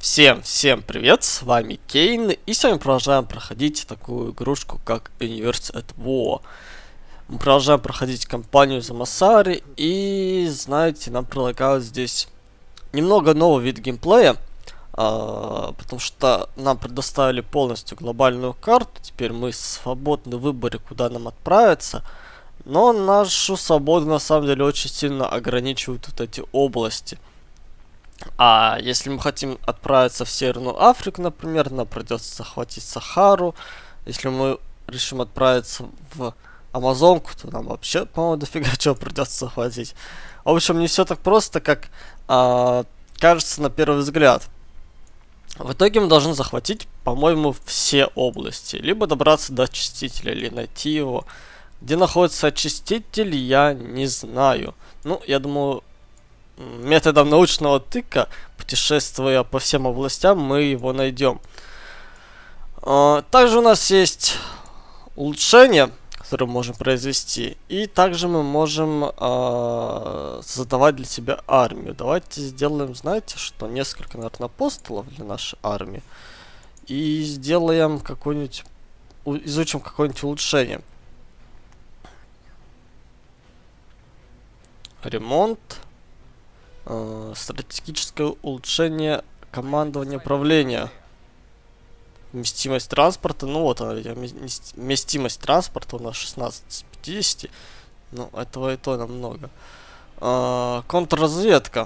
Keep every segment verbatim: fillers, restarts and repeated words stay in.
Всем, всем привет, с вами Кейн, и сегодня продолжаем проходить такую игрушку, как Universe at War. Мы продолжаем проходить кампанию за Масари, и, знаете, нам предлагают здесь немного новый вид геймплея, а, потому что нам предоставили полностью глобальную карту, теперь мы свободны в выборе, куда нам отправиться, но нашу свободу на самом деле очень сильно ограничивают вот эти области. А если мы хотим отправиться в Северную Африку, например, нам придется захватить Сахару. Если мы решим отправиться в Амазонку, то нам вообще, по-моему, дофига чего придется захватить. В общем, не все так просто, как а, кажется на первый взгляд. В итоге мы должны захватить, по-моему, все области. Либо добраться до очистителя, или найти его. Где находится очиститель, я не знаю. Ну, я думаю, методом научного тыка, путешествуя по всем областям, мы его найдем. Также у нас есть улучшения, которые мы можем произвести. И также мы можем э, создавать для себя армию. Давайте сделаем, знаете что, несколько, наверное, апостолов для нашей армии. И сделаем какой-нибудь, изучим какое-нибудь улучшение. Ремонт. Uh, стратегическое улучшение командования управления. Вместимость транспорта. Ну вот она, вместимость транспорта у нас шестнадцать из пятидесяти. Ну, этого и то намного. Uh, контрразведка.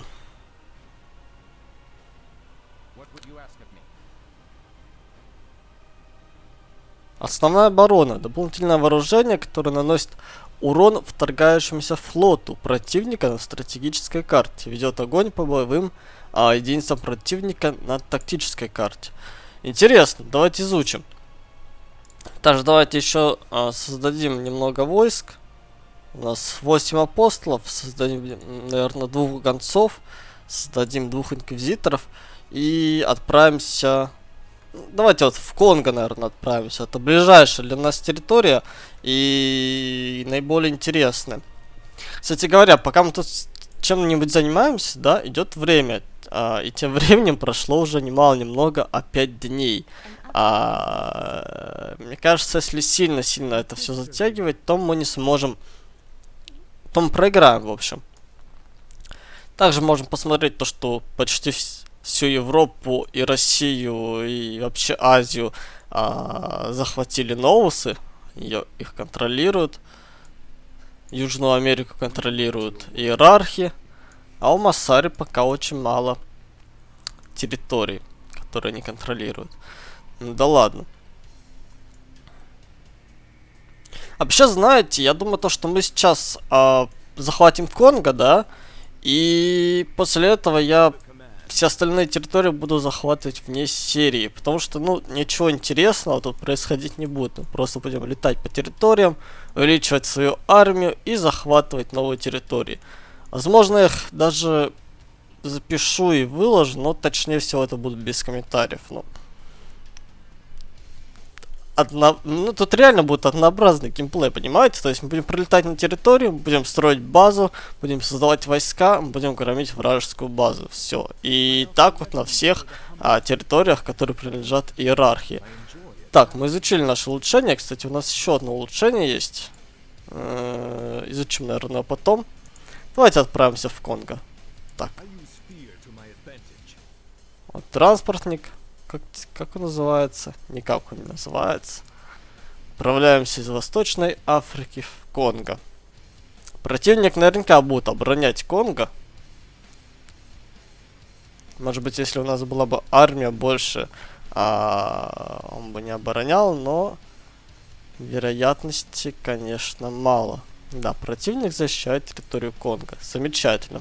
Основная оборона. Дополнительное вооружение, которое наносит урон вторгающемуся флоту противника на стратегической карте. Ведет огонь по боевым а, единицам противника на тактической карте. Интересно, давайте изучим. Также давайте еще а, создадим немного войск. У нас восемь апостолов. Создадим, наверное, двух гонцов. Создадим двух инквизиторов. И отправимся... Давайте вот в Конго, наверное, отправимся. Это ближайшая для нас территория и наиболее интересная. Кстати говоря, пока мы тут чем-нибудь занимаемся, да, идет время. А, и тем временем прошло уже немало-немного, а пять дней. А, мне кажется, если сильно-сильно это все затягивать, то мы не сможем... То мы проиграем, в общем. Также можем посмотреть то, что почти всю Европу и Россию и вообще Азию а, захватили ноусы, ее, их контролируют, Южную Америку контролируют иерархи, а у Масари пока очень мало территорий, которые они контролируют. Ну, да ладно. Вообще, знаете, я думаю, то, что мы сейчас а, захватим Конго, да, и после этого я все остальные территории буду захватывать вне серии, потому что, ну, ничего интересного тут происходить не будет. Мы просто будем летать по территориям, увеличивать свою армию и захватывать новые территории. Возможно, я их даже запишу и выложу, но точнее всего это будет без комментариев. Ну, Одно... ну, тут реально будет однообразный геймплей, понимаете? То есть мы будем прилетать на территорию, будем строить базу, будем создавать войска, будем громить вражескую базу. Все. И так вот на всех а, территориях, которые принадлежат иерархии. Так, мы изучили наше улучшение. Кстати, у нас еще одно улучшение есть. Э-э- изучим, наверное, потом. Давайте отправимся в Конго. Так. Вот транспортник. Как, как он называется? Никак он не называется. Отправляемся из Восточной Африки в Конго. Противник наверняка будет оборонять Конго. Может быть, если у нас была бы армия больше, а, он бы не оборонял, но вероятности, конечно, мало. Да, противник защищает территорию Конго. Замечательно.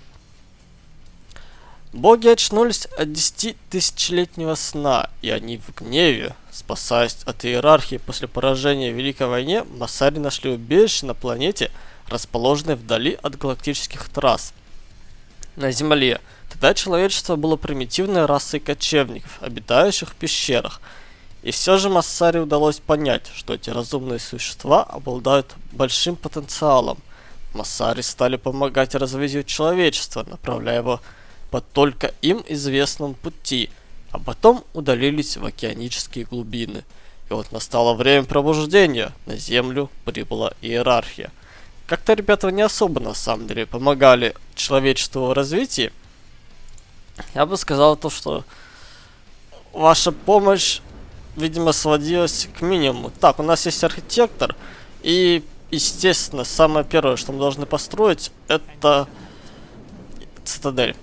Боги очнулись от десятитысячелетнего сна, и они в гневе, спасаясь от иерархии после поражения в Великой войне, Масари нашли убежище на планете, расположенной вдали от галактических трасс. На Земле. Тогда человечество было примитивной расой кочевников, обитающих в пещерах. И все же Масари удалось понять, что эти разумные существа обладают большим потенциалом. Масари стали помогать развитию человечества, направляя его по только им известному пути, а потом удалились в океанические глубины. И вот настало время пробуждения. На Землю прибыла иерархия. Как-то ребята не особо на самом деле помогали человечеству в развитии. Я бы сказал то, что ваша помощь, видимо, сводилась к минимуму. Так, у нас есть архитектор. И, естественно, самое первое, что мы должны построить, это цитадель.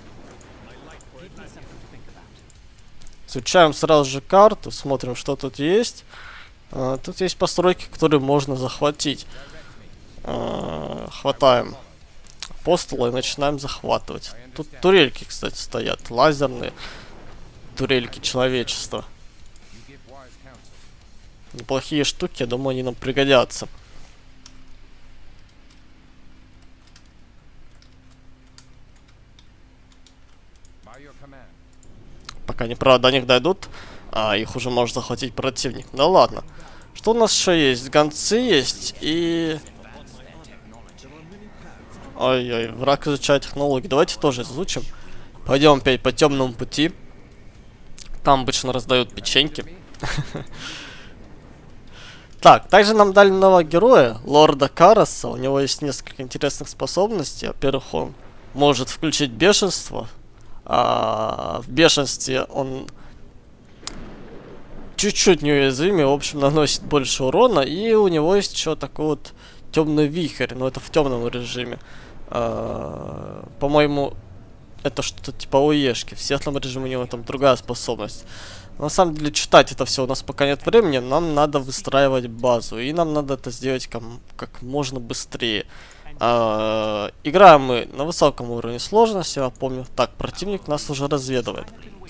Изучаем сразу же карту, смотрим, что тут есть. А, тут есть постройки, которые можно захватить. А, хватаем апостола и начинаем захватывать. Тут турельки, кстати, стоят, лазерные турельки человечества. Неплохие штуки, я думаю, они нам пригодятся. Пока они, правда, до них дойдут, а их уже может захватить противник. Да ладно. Что у нас еще есть? Гонцы есть и... Ой-ой, враг изучает технологии. Давайте тоже изучим. Пойдем опять по темному пути. Там обычно раздают печеньки. Так, также нам дали нового героя, лорда Караса. У него есть несколько интересных способностей. Во-первых, он может включить бешенство. А в бешенстве он чуть-чуть неуязвимый, в общем, наносит больше урона. И у него есть еще такой вот темный вихрь, но это в темном режиме. А, по-моему, это что-то типа ОЕшки. В светлом режиме у него там другая способность. На самом деле, читать это все у нас пока нет времени. Нам надо выстраивать базу. И нам надо это сделать как, как можно быстрее. А, играем мы на высоком уровне сложности, я помню. Так, противник нас уже разведывает.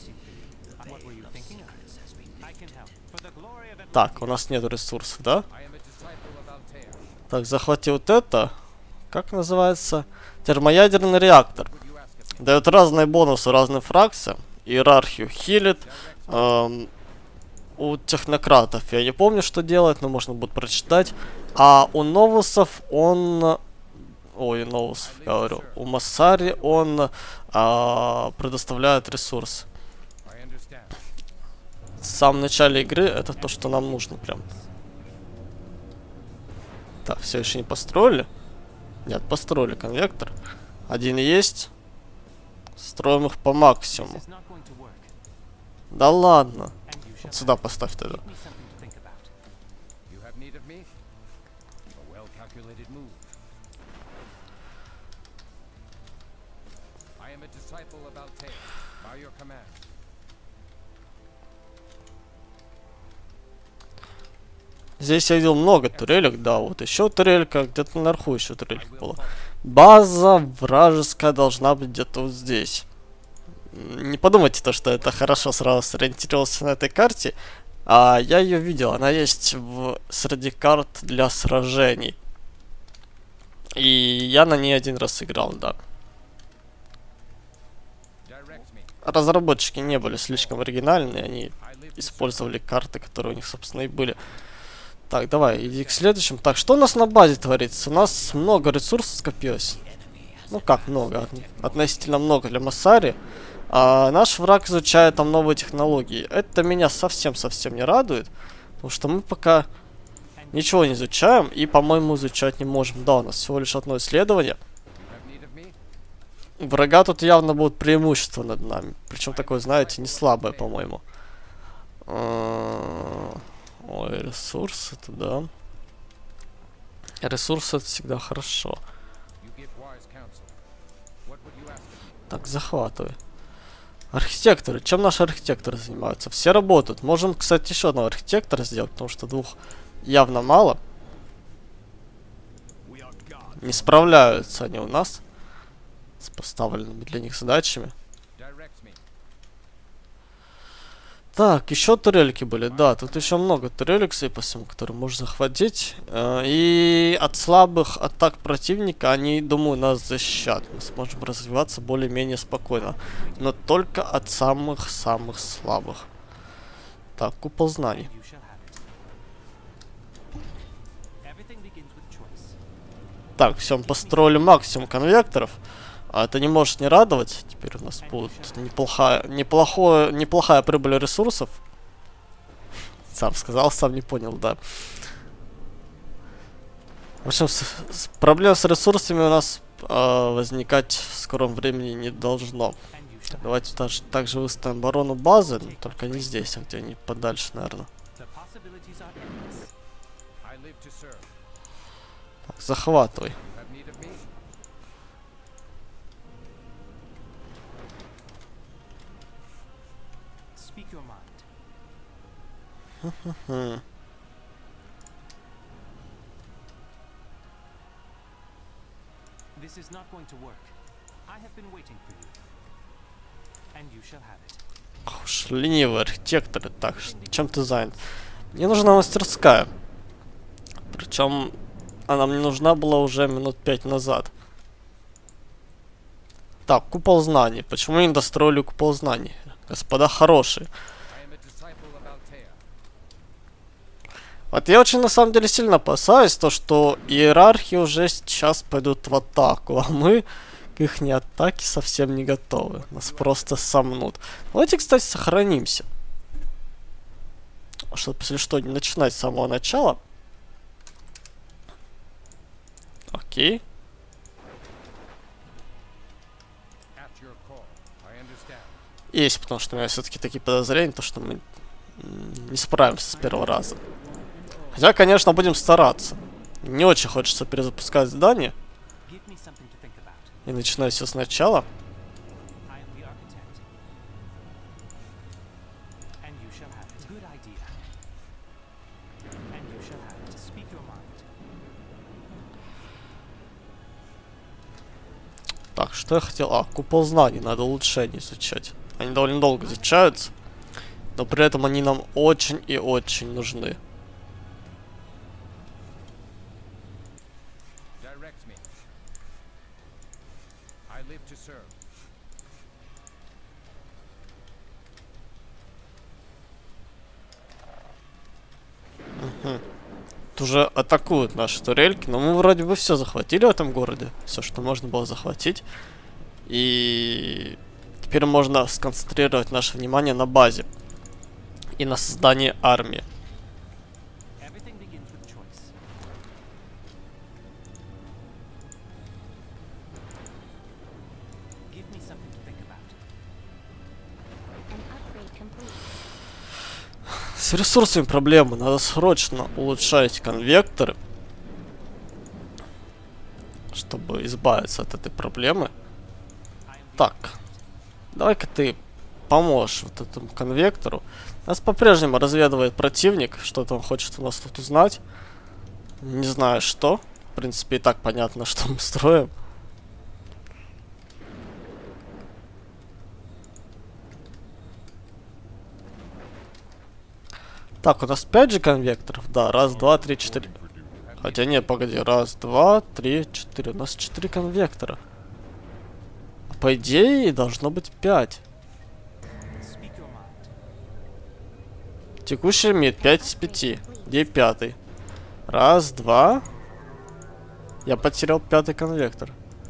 Так, у нас нет ресурсов, да? Так, захвати вот это. Как называется? Термоядерный реактор. Дает разные бонусы разным фракциям. Иерархию хилит. Эм, у технократов я не помню, что делает, но можно будет прочитать. А у новусов он... Ой, новусов, я говорю. У Массари он а, предоставляет ресурс. В самом начале игры это то, что нам нужно прям. Так, все еще не построили? Нет, построили конвектор. Один есть. Строим их по максимуму. Да ладно. Вот сюда поставь тогда. Здесь я видел много турелек, да, вот еще турелька, где-то наверху еще турелька была. База вражеская должна быть где-то вот здесь. Не подумайте то, что это хорошо сразу сориентировался на этой карте. А я ее видел, она есть в среди карт для сражений. И я на ней один раз играл, да. Разработчики не были слишком оригинальные, они использовали карты, которые у них, собственно, и были. Так, давай, иди к следующему. Так, что у нас на базе творится? У нас много ресурсов скопилось. Ну как много? Относительно много для Массари. А наш враг изучает там новые технологии. Это меня совсем-совсем не радует. Потому что мы пока ничего не изучаем. И, по-моему, изучать не можем. Да, у нас всего лишь одно исследование. У врага тут явно будет преимущество над нами. Причем такое, знаете, не слабое, по-моему. Ой, ресурсы, это да. Ресурсы это всегда хорошо. Так, захватывай. Архитекторы. Чем наши архитекторы занимаются? Все работают. Можем, кстати, еще одного архитектора сделать, потому что двух явно мало. Не справляются они у нас с поставленными для них задачами. Так, еще турельки были, да, тут еще много турелек, судя по всему, которые можно захватить. И от слабых атак противника они, думаю, нас защитят. Мы сможем развиваться более-менее спокойно. Но только от самых-самых слабых. Так, купол знаний. Так, все, мы построили максимум конвекторов. А это не может не радовать. Теперь у нас будет неплохая, неплохое, неплохая прибыль ресурсов. Сам сказал, сам не понял, да. В общем, с, с, проблем с ресурсами у нас э, возникать в скором времени не должно. Давайте также, также выставим оборону базы, но только не здесь, а где-нибудь подальше, наверное. Так, захватывай. Хм. This is not going to work. I have been waiting for you. And you shall have it. Ох уж ленивые архитекторы. Так, чем ты занят? Мне нужна мастерская. Причем она мне нужна была уже минут пять назад. Так, купол знаний. Почему не достроили купол знаний? Господа хорошие. Вот я очень на самом деле сильно опасаюсь, то что иерархи уже сейчас пойдут в атаку, а мы к их атаке совсем не готовы. Нас просто сомнут. Давайте, кстати, сохранимся. Чтобы, если что, не начинать с самого начала. Окей. Есть, потому что у меня все-таки такие подозрения, то что мы не справимся с первого раза. Хотя, конечно, будем стараться. Не очень хочется перезапускать здание. И начинать все сначала. Так, что я хотел? А, купол знаний, надо улучшения изучать. Они довольно долго изучаются. Но при этом они нам очень и очень нужны. Угу. Тут уже атакуют наши турельки, но мы вроде бы все захватили в этом городе. Все, что можно было захватить. И теперь можно сконцентрировать наше внимание на базе. И на создании армии. С ресурсами проблемы. Надо срочно улучшать конвекторы, чтобы избавиться от этой проблемы. Так, давай-ка ты поможешь вот этому конвектору. Нас по-прежнему разведывает противник. Что-то он хочет у нас тут узнать. Не знаю что. В принципе, и так понятно, что мы строим. Так, у нас пять же конвекторов. Да, раз, два, три, четыре. Хотя нет, погоди. Раз, два, три, четыре. У нас четыре конвектора. По идее, должно быть пять. Текущий лимит пять из пяти. Где пятый? Раз, два. Я потерял пятый конвектор.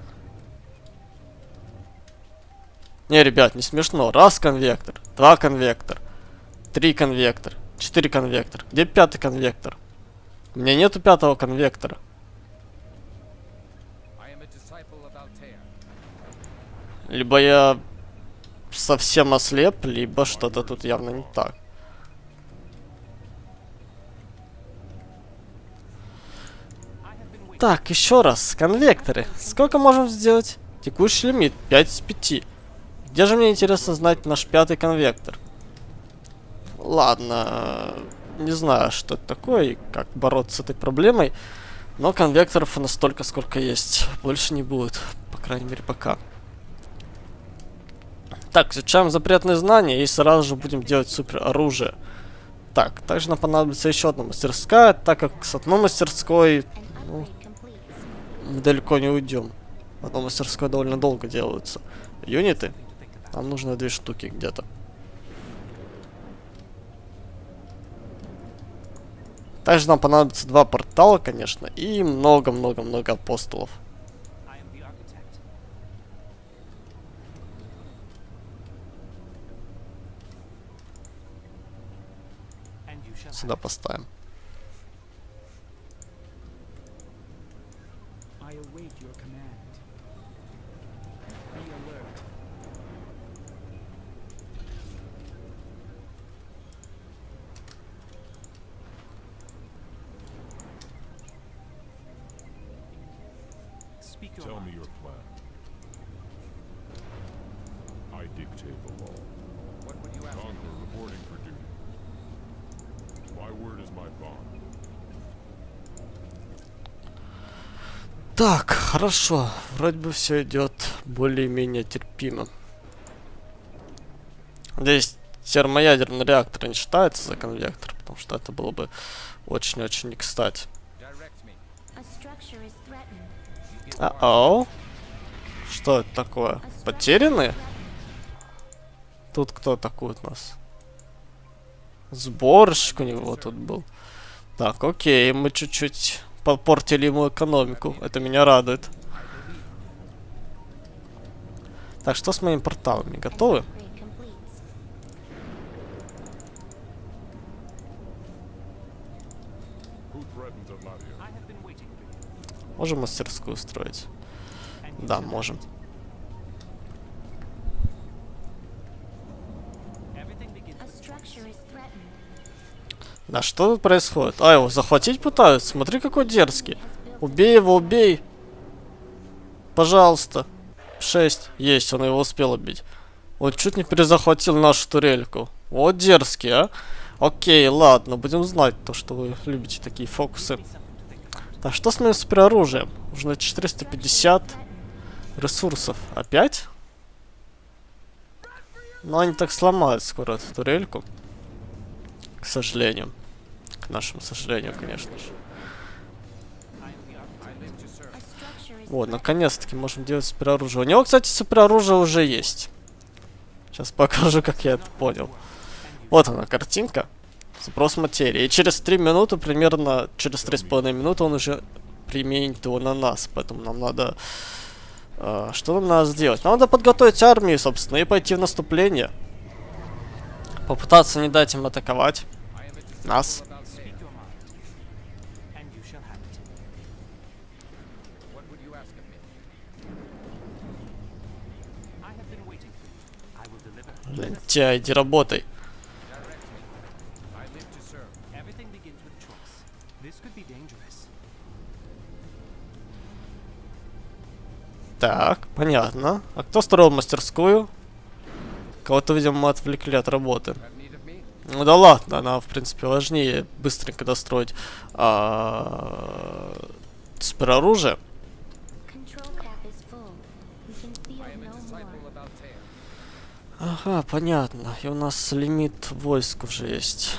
Не, ребят, не смешно. Раз конвектор, два конвектор, три конвектор, четыре конвектор. Где пятый конвектор? У меня нету пятого конвектора. Либо я совсем ослеп, либо что-то тут явно не так. Так, еще раз. Конвекторы. Сколько можем сделать? Текущий лимит пять из пяти. Где же мне интересно знать наш пятый конвектор? Ладно. Не знаю, что это такое и как бороться с этой проблемой. Но конвекторов настолько, сколько есть. Больше не будет. По крайней мере, пока. Так, изучаем запретные знания и сразу же будем делать супер оружие. Так, также нам понадобится еще одна мастерская, так как с одной мастерской... Ну, мы далеко не уйдем. В одной мастерской довольно долго делаются юниты. Нам нужно две штуки где-то. Также нам понадобится два портала, конечно, и много-много-много апостолов. Сюда поставим. I await your command. Be alert. Speak your Tell me mind. your plan. I dictate the law. What would you ask? Conqueror reporting for duty. My word is my bond. Так, хорошо. Вроде бы все идет более-менее терпимо. Здесь термоядерный реактор не считается за конвектор, потому что это было бы очень-очень не кстати. А-оу. Что это такое? Потеряны? Тут кто такой у нас? Сборщик у него тут был. Так, окей, мы чуть-чуть попортили ему экономику. Это меня радует. Так, что с моими порталами? Готовы? Можем мастерскую строить? Да, можем. Да, что тут происходит? А, его захватить пытаются? Смотри, какой дерзкий. Убей его, убей. Пожалуйста. Шесть. Есть, он его успел убить. Вот чуть не перезахватил нашу турельку. Вот дерзкий, а. Окей, ладно, будем знать то, что вы любите такие фокусы. Так, что с моим супероружием? Уже четыреста пятьдесят ресурсов. Опять? Но они так сломают скоро эту турельку. К сожалению. К нашему сожалению, конечно же. Вот, наконец-таки можем делать супероружие. У него, кстати, супероружие уже есть. Сейчас покажу, как я это понял. Вот она, картинка. Запрос материи. И через три минуты, примерно через три с половиной минуты, он уже применит его на нас. Поэтому нам надо... Э, что нам надо сделать? Нам надо подготовить армию, собственно, и пойти в наступление. Попытаться не дать им атаковать нас. Лентяй, иди работай. Так, понятно. А кто строил мастерскую? Кого-то, видимо, мы отвлекли от работы. Ну да ладно, она, в принципе, важнее быстренько достроить а, супероружие. Ага, понятно. И у нас лимит войск уже есть.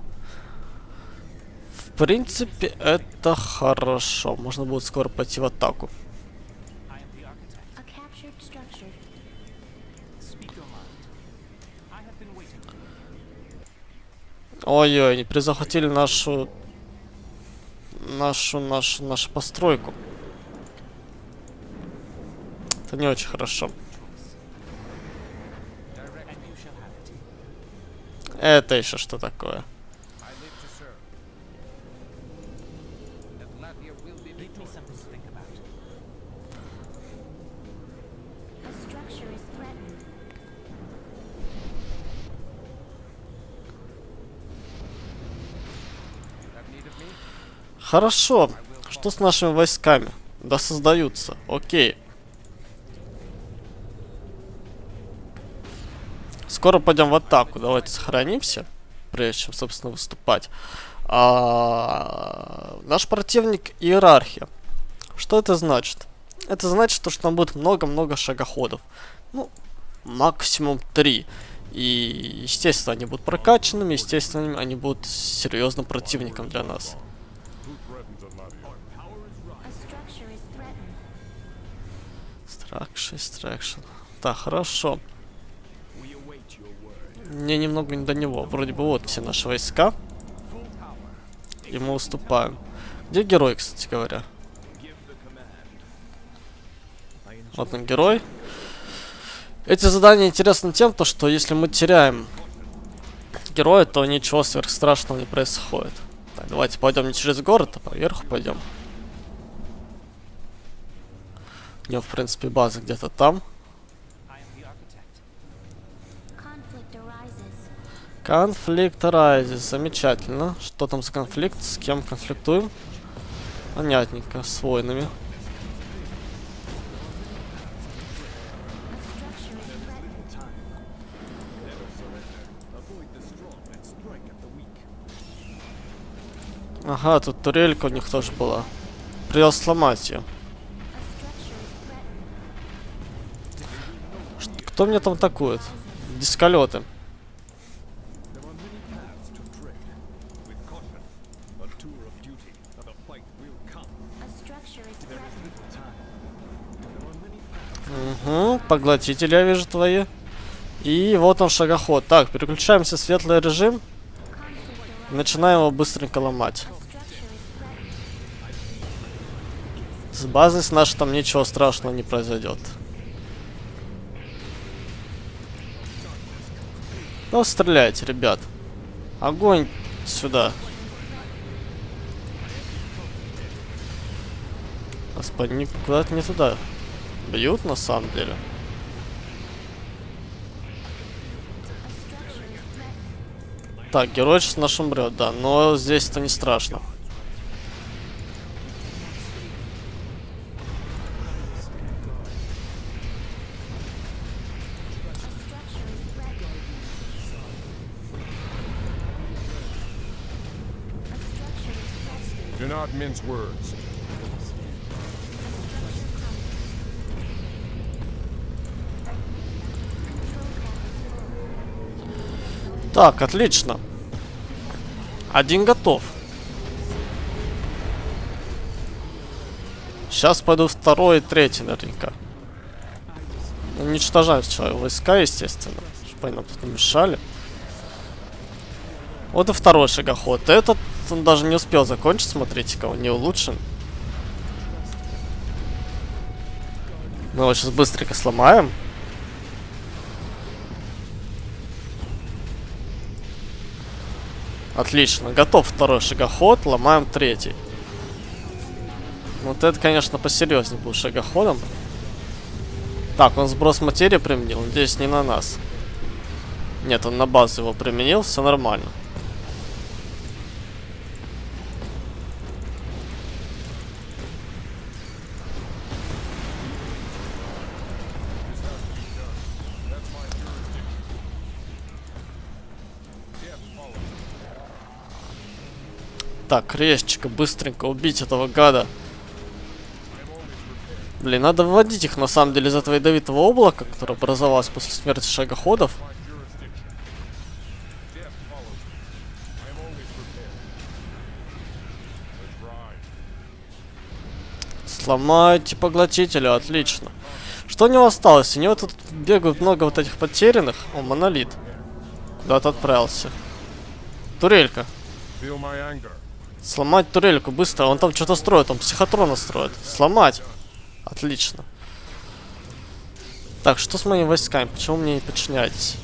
В принципе, это хорошо. Можно будет скоро пойти в атаку. Ой-ой, они перезахватили нашу... Нашу, нашу, нашу постройку. Это не очень хорошо. Это еще что такое? Хорошо. Что с нашими войсками? Да, создаются. Окей. Скоро пойдем в атаку. Давайте сохранимся, прежде чем, собственно, выступать. А, наш противник — иерархия. Что это значит? Это значит, что нам будет много-много шагоходов. Ну, максимум три. И, естественно, они будут прокачанными, естественно, они будут серьезным противником для нас. Стракшн, стракшн. Так, хорошо. Мне немного не до него. Вроде бы вот все наши войска. И мы уступаем. Где герой, кстати говоря? Вот он, герой. Эти задания интересны тем, то, что если мы теряем героя, то ничего сверхстрашного не происходит. Так, давайте пойдем не через город, а поверху пойдем. У него, в принципе, база где-то там. Конфликт Rises. Замечательно. Что там за конфликт? С кем конфликтуем? Понятненько. С воинами. Ага, тут турелька у них тоже была. Придется сломать ее. Кто мне там атакует? Дисколеты. Угу, поглотители я вижу твои. И вот он шагоход. Так, переключаемся в светлый режим. Начинаем его быстренько ломать. С базой с нашей там ничего страшного не произойдет. Ну, стреляйте, ребят. Огонь сюда. Господи, куда-то не туда. Бьют на самом деле. Так, герой сейчас наш умрет, да, но здесь это не страшно. Do not mince words. Так, отлично. Один готов. Сейчас пойду второй и третий наверняка. Уничтожаем сначала войска, естественно, чтобы они нам тут не мешали. Вот и второй шагоход. Этот он даже не успел закончить, смотрите-ка, он не улучшен. Мы его сейчас быстренько сломаем. Отлично, готов второй шагоход, ломаем третий. Вот это, конечно, посерьезнее был шагоходом. Так, он сброс материи применил, надеюсь, не на нас. Нет, он на базу его применил, все нормально. Так, крестчика, быстренько убить этого гада. Блин, надо выводить их, на самом деле, из этого ядовитого облака, которое образовалось после смерти шагоходов. Сломайте поглотителя, отлично. Что у него осталось? У него тут бегают много вот этих потерянных. О, монолит. Куда-то отправился. Турелька. Сломать турельку быстро. Он там что-то строит, он психотрона строит. Сломать. Отлично. Так, что с моими войсками? Почему мне не подчиняетесь?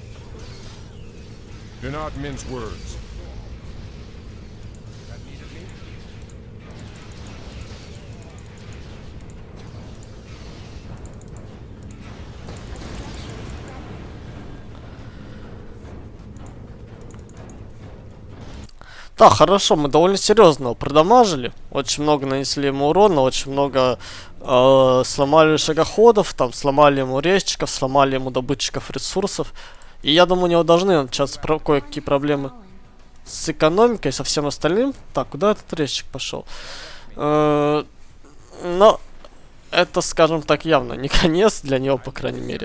Так, хорошо, мы довольно серьезно его продамажили. Очень много нанесли ему урона, очень много э, сломали шагоходов, там сломали ему резчиков, сломали ему добытчиков ресурсов. И я думаю, у него должны начаться про кое-какие проблемы с экономикой, со всем остальным. Так, куда этот резчик пошел? Э, но это, скажем так, явно не конец для него, по крайней мере.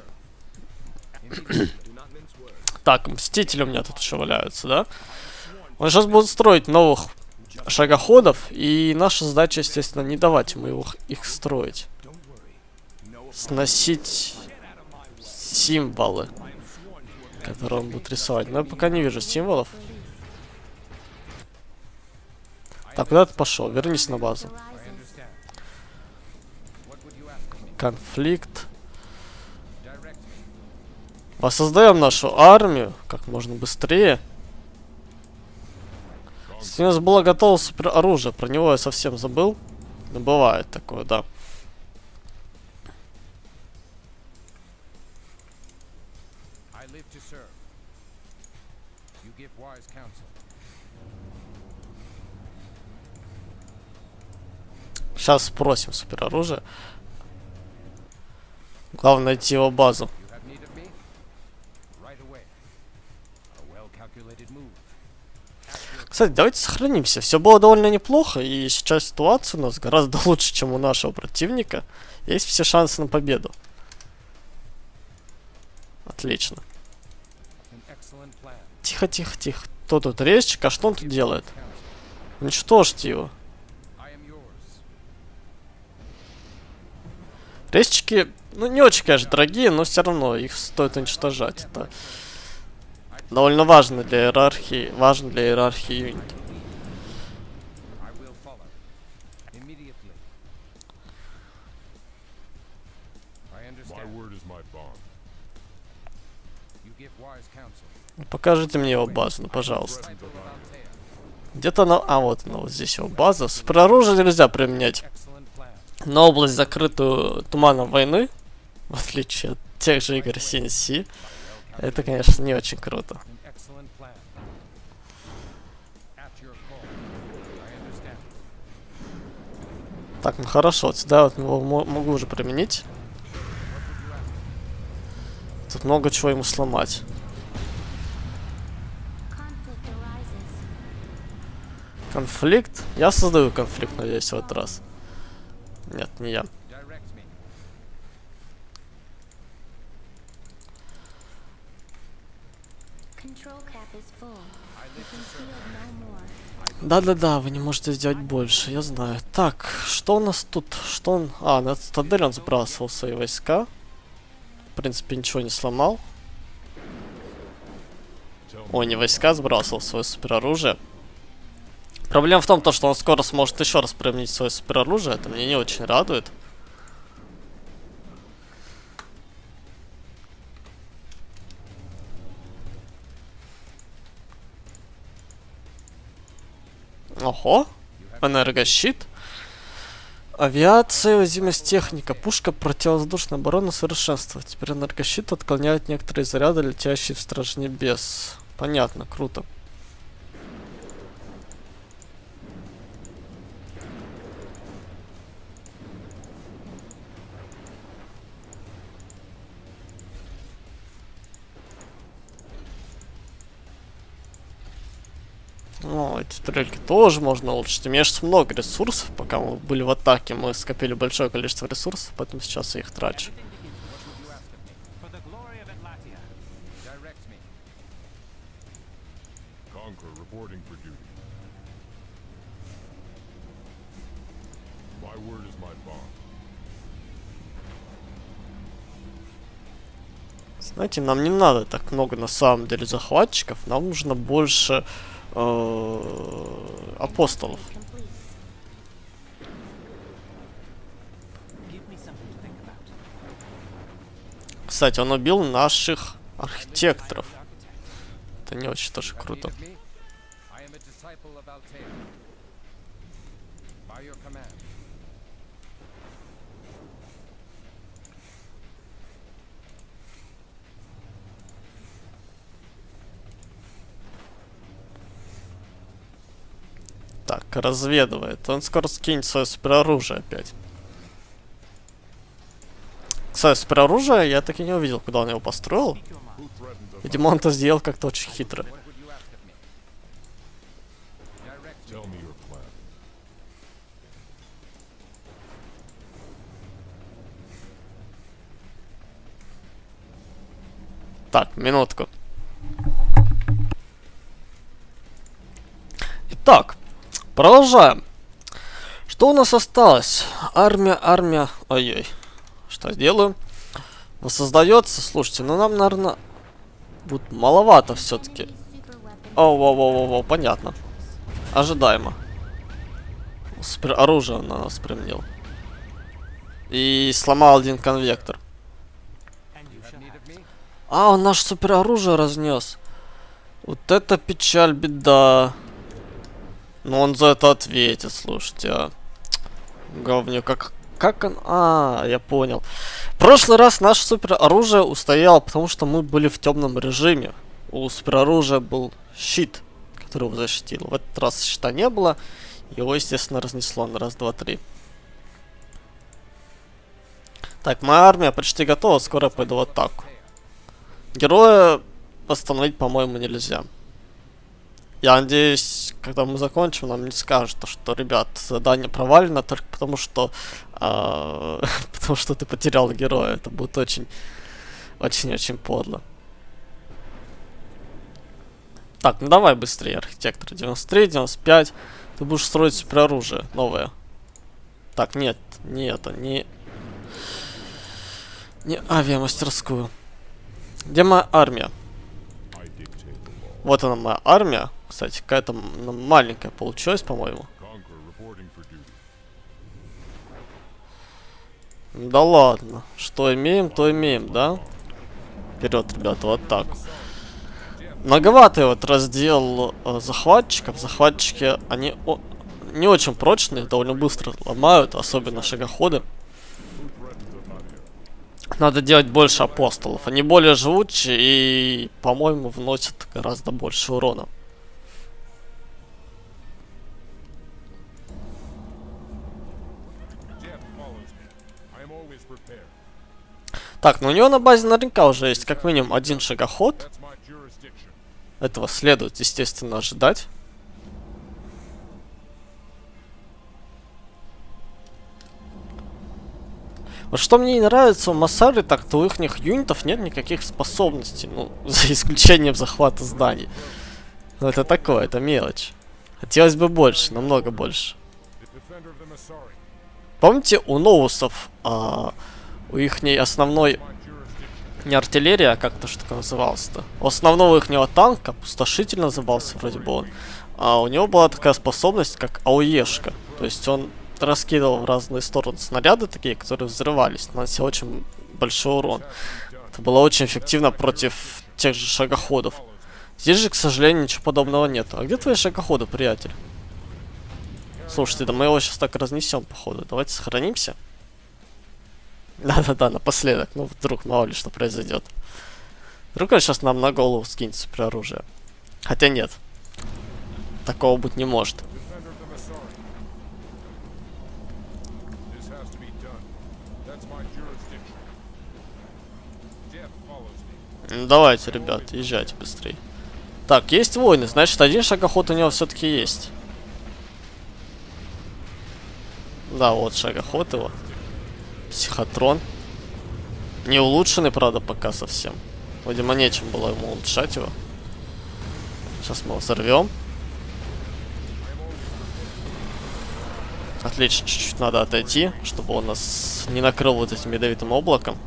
Так, мстители у меня тут еще валяются, да? Он сейчас будет строить новых шагоходов, и наша задача, естественно, не давать ему его, их строить. Сносить символы, которые он будет рисовать. Но я пока не вижу символов. Так, куда ты пошел? Вернись на базу. Конфликт. Воссоздаем нашу армию как можно быстрее. Если у нас было готово супер оружие, про него я совсем забыл. Но бывает такое, да. Сейчас спросим супер оружие. Главное найти его базу. Кстати, давайте сохранимся. Все было довольно неплохо, и сейчас ситуация у нас гораздо лучше, чем у нашего противника. Есть все шансы на победу. Отлично. Тихо, тихо, тихо. Кто тут резчик? А что он тут делает? Уничтожьте его. Резчики, ну, не очень, конечно, дорогие, но все равно их стоит уничтожать. Это довольно важно для иерархии, важно для иерархии юнити. Покажите мне его базу, ну, пожалуйста. Где-то она... А, вот она, вот здесь его база. Супероружие нельзя применять на область, закрытую туманом войны, в отличие от тех же игр си эн си. Это, конечно, не очень круто. Так, ну хорошо, вот сюда вот его могу уже применить. Тут много чего ему сломать. Конфликт? Я создаю конфликт, надеюсь, в этот раз. Нет, не я. Да-да-да, вы не можете сделать больше, я знаю. Так, что у нас тут? Что он... А, на цитадель он сбрасывал свои войска. В принципе, ничего не сломал. Ой, не войска сбрасывал, свое супероружие. Проблема в том, то, что он скоро сможет еще раз применить свое супероружие. Это меня не очень радует. Ого. Энергощит. Авиация, уязвимость техника. Пушка противовоздушной обороны совершенства. Теперь энергощит отклоняет некоторые заряды, летящие в Страж Небес. Понятно, круто. Ну, эти стрельки тоже можно улучшить. У меня сейчас много ресурсов. Пока мы были в атаке, мы скопили большое количество ресурсов, поэтому сейчас я их трачу. Знаете, нам не надо так много на самом деле захватчиков. Нам нужно больше э, апостолов. Кстати, он убил наших архитекторов. Это не очень тоже круто. Так, разведывает. Он скоро скинет свое супероружие опять. Кстати, супероружие я так и не увидел, куда он его построил. Видимо, он это сделал как-то очень хитро. Так, минутку. Итак, продолжаем. Что у нас осталось? Армия, армия... Ой-ой. Что я делаю? Воссоздается. Слушайте, ну нам, наверное, будет маловато все-таки. О-о-о-о-о, понятно. Ожидаемо. Супер оружие он на нас применил. И сломал один конвектор. А, он наше супероружие разнес. Вот это печаль, беда. Но он за это ответит, слушайте, а. Говнюк, как... Как он... А, я понял. В прошлый раз наше супероружие устояло, потому что мы были в темном режиме. У супероружия был щит, который его защитил. В этот раз щита не было. Его, естественно, разнесло на раз, два, три. Так, моя армия почти готова. Скоро я пойду в атаку. Героя восстановить, по-моему, нельзя. Я надеюсь, когда мы закончим, нам не скажут, что, ребят, задание провалено только потому, что э, потому что ты потерял героя. Это будет очень, очень-очень подло. Так, ну давай быстрее, архитектор. девяносто три, девяносто пять. Ты будешь строить супероружие новое. Так, нет, не это, не... Не авиамастерскую. Где моя армия? Вот она, моя армия. Кстати, какая-то маленькая получилась, по-моему. Да ладно. Что имеем, то имеем, да? Вперед, ребята, вот так. Многоватый вот раздел э, захватчиков. Захватчики, они о, не очень прочные, довольно быстро ломают, особенно шагоходы. Надо делать больше апостолов. Они более живучие и, по-моему, вносят гораздо больше урона. Так, ну у него на базе наверняка уже есть как минимум один шагоход. Этого следует, естественно, ожидать. Вот что мне не нравится у Массары, так-то у их юнитов нет никаких способностей. Ну, за исключением захвата зданий. Но это такое, это мелочь. Хотелось бы больше, намного больше. Помните, у Ноусов, а, у их основной... Не артиллерия, а как-то что такое называлось-то? У основного ихнего танка, Пустошитель назывался вроде бы он, а у него была такая способность, как АОЕшка. То есть он раскидывал в разные стороны снаряды такие, которые взрывались, наносил очень большой урон. Это было очень эффективно против тех же шагоходов. Здесь же, к сожалению, ничего подобного нет. А где твои шагоходы, приятель? Слушайте, да мы его сейчас так разнесем, походу. Давайте сохранимся. Да-да-да, напоследок. Ну, вдруг, мало ли что произойдет. Вдруг он сейчас нам на голову скинет супероружие. Хотя нет. Такого быть не может. Ну, давайте, ребят, езжайте быстрее. Так, есть войны. Значит, один шагоход у него все-таки есть. Да, вот шагоход его. Психотрон. Не улучшенный, правда, пока совсем. Видимо, нечем было ему улучшать его. Сейчас мы его взорвем. Отлично, чуть-чуть надо отойти, чтобы он нас не накрыл вот этим ядовитым облаком.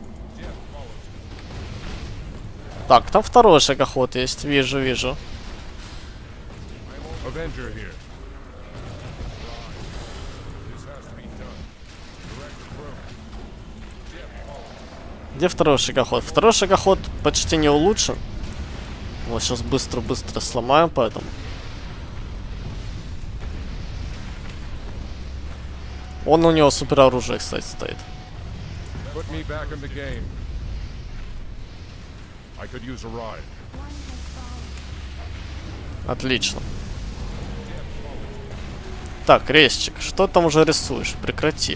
Так, там второй шагоход есть. Вижу, вижу. Где второй шагоход? Второй шагоход почти не улучшен. Вот сейчас быстро-быстро сломаем, поэтому. Он у него супероружие, кстати, стоит. Отлично. Так, резчик, что там уже рисуешь? Прекрати.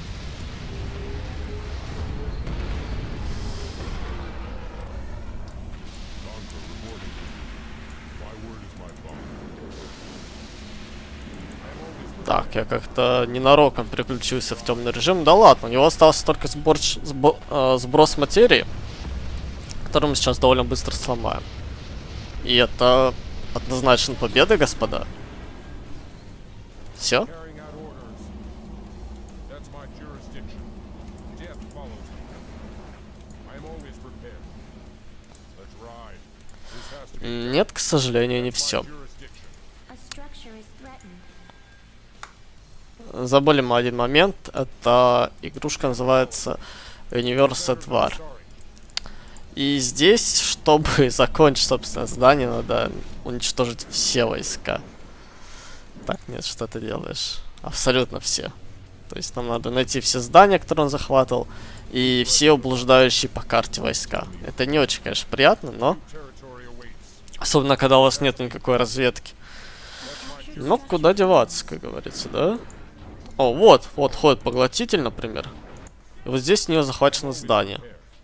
Так, я как-то ненароком переключился в темный режим. Да ладно, у него остался только сбор, сбо, э, сброс материи, который мы сейчас довольно быстро сломаем. И это однозначно победа, господа. Все? Нет, к сожалению, не все. Забыли мы один момент. Это игрушка называется Universe at War. И здесь, чтобы закончить, собственно, здание, надо уничтожить все войска. Так, нет, что ты делаешь? Абсолютно все. То есть нам надо найти все здания, которые он захватывал, и все блуждающие по карте войска. Это не очень, конечно, приятно, но... Особенно, когда у вас нет никакой разведки. Но куда деваться, как говорится, да? О, вот, вот ходит поглотитель, например. И вот здесь у него захвачено здание.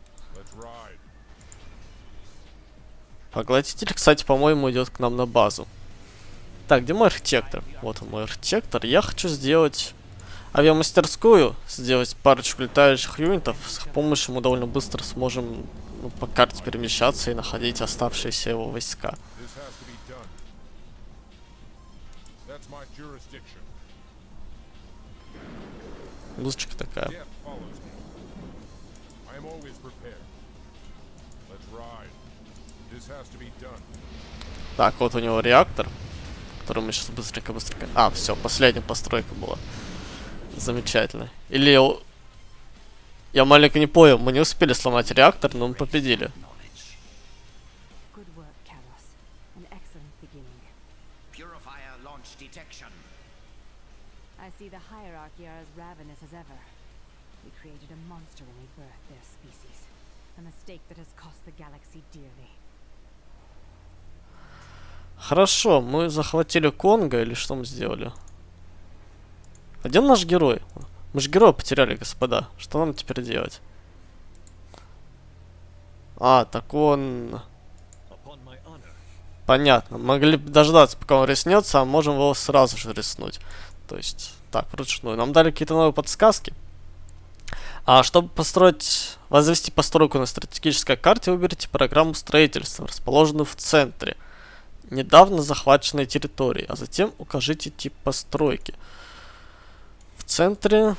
Поглотитель, кстати, по-моему, идет к нам на базу. Так, где мой архитектор? Вот он, мой архитектор. Я хочу сделать авиамастерскую, сделать парочку летающих юнитов. С их помощью мы довольно быстро сможем, ну, по карте перемещаться и находить оставшиеся его войска. Музычка такая. Так, вот у него реактор, который мы сейчас быстренько-быстренько... А, все, последняя постройка была. Замечательно. Или... Я маленько не понял, мы не успели сломать реактор, но мы победили. Хорошо, мы захватили Конго, или что мы сделали? А где наш герой? Мы же героя потеряли, господа. Что нам теперь делать? А, так он... Понятно. Могли бы дождаться, пока он реснется, а можем его сразу же реснуть. То есть, так, вручную. Нам дали какие-то новые подсказки. А чтобы построить, возвести постройку на стратегической карте, выберите программу строительства, расположенную в центре недавно захваченной территории, а затем укажите тип постройки. В центре...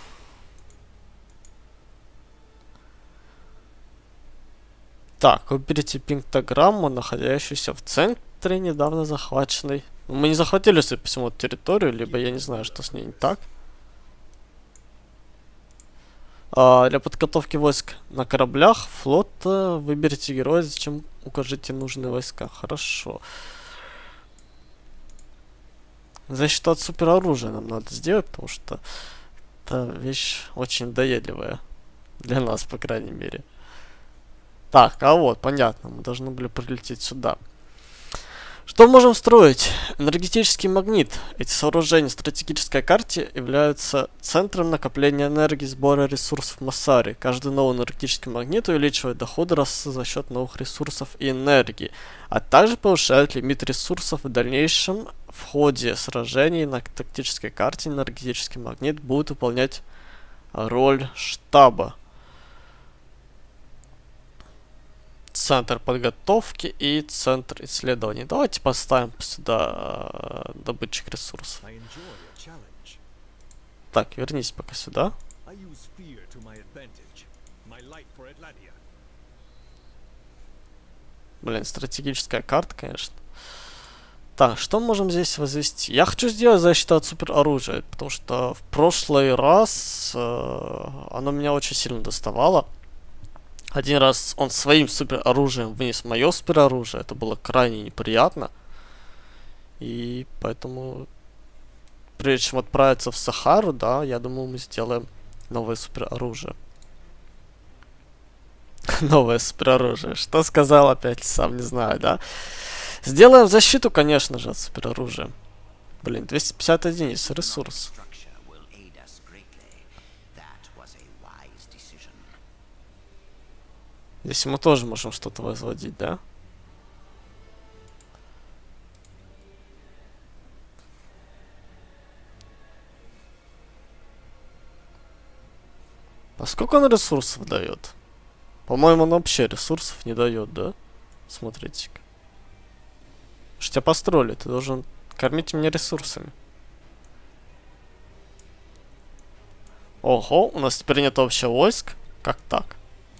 Так, выберите пиктограмму, находящуюся в центре недавно захваченной. Мы не захватили, судя по всему, эту территорию, либо я не знаю, что с ней не так. А, для подготовки войск на кораблях флота выберите героя, зачем укажите нужные войска. Хорошо. Защиту от супероружия нам надо сделать, потому что это вещь очень надоедливая. Для нас, по крайней мере. Так, а вот, понятно, мы должны были прилететь сюда. Что мы можем строить? Энергетический магнит. Эти сооружения в стратегической карте являются центром накопления энергии, сбора ресурсов в Массари. Каждый новый энергетический магнит увеличивает доходы расы за счет новых ресурсов и энергии, а также повышает лимит ресурсов в дальнейшем. В ходе сражений на тактической карте энергетический магнит будет выполнять роль штаба. Центр подготовки и центр исследований. Давайте поставим сюда э, добытчик ресурсов. Так, вернись пока сюда. Блин, стратегическая карта, конечно. Так, что мы можем здесь возвести? Я хочу сделать защиту от супероружия, потому что в прошлый раз э, оно меня очень сильно доставало. Один раз он своим супероружием вынес мое супероружие. Это было крайне неприятно. И поэтому, прежде чем отправиться в Сахару, да, я думаю, мы сделаем новое супероружие. Новое супероружие. Что сказал опять, сам не знаю, да? Сделаем защиту, конечно же, от супероружия. Блин, двести пятьдесят единиц ресурс. Здесь мы тоже можем что-то возводить, да? А сколько он ресурсов дает? По-моему, он вообще ресурсов не дает, да? Смотрите-ка. Что тебя построили, ты должен кормить меня ресурсами. Ого, у нас теперь нет общего войск? Как так?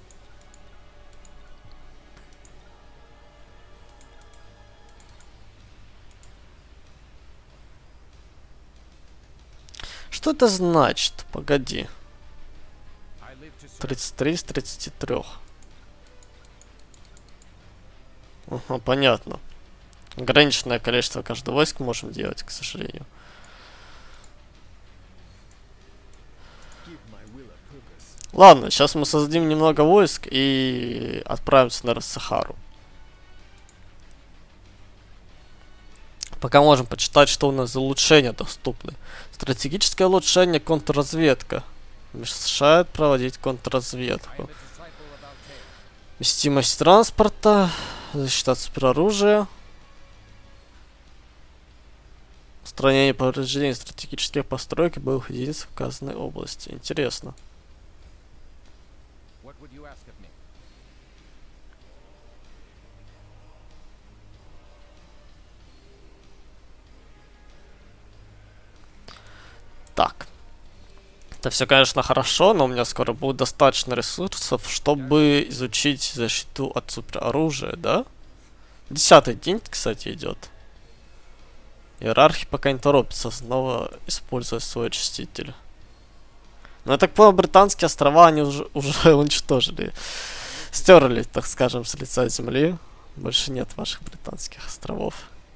Что это значит? Погоди. тридцать три из тридцати трёх. Ага, понятно. Ограниченное количество каждого войска можем делать, к сожалению. Ладно, сейчас мы создадим немного войск и отправимся на Сахару. Пока можем почитать, что у нас за улучшения доступны. Стратегическое улучшение, контрразведка. Мешает проводить контрразведку. Вместимость транспорта, защита от супероружия. Устранение повреждений стратегических построек и боевых единиц в указанной области. Интересно. Так. Это все, конечно, хорошо, но у меня скоро будет достаточно ресурсов, чтобы изучить защиту от супероружия, да? Десятый день, кстати, идет. Иерархи пока не торопится снова использовать свой очиститель. Но я так понял, британские острова они уже, уже уничтожили. Стерли, так скажем, с лица земли. Больше нет ваших британских островов.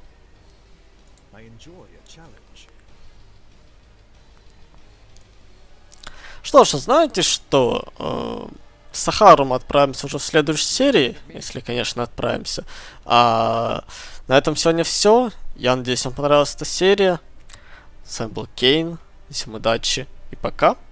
Что ж, знаете что? Э, в Сахару мы отправимся уже в следующей серии, если, конечно, отправимся. А на этом сегодня все. Я надеюсь, вам понравилась эта серия. С вами был Кейн. Всем удачи и пока.